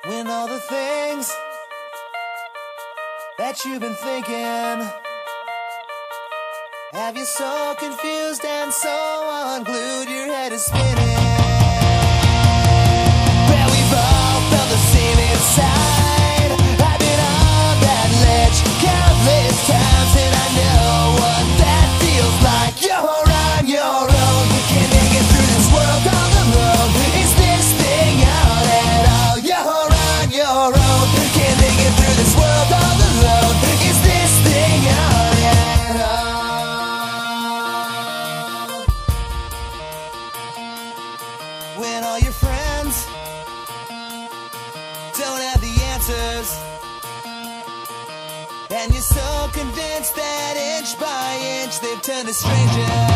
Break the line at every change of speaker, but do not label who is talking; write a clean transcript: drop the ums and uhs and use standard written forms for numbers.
When all the things that you've been thinking have you so confused and so unglued, your head is spinning. Well, we've all felt the same inside. I've been on that ledge countless times, and I know what that feels like. You're on your own, can't make it through this world all alone. Is this thing out at all? You're on your own, can't make it through this world all alone. Is this thing out at all? When all your friends don't have the answers, and you're so convinced that inch by inch they've turned to strangers.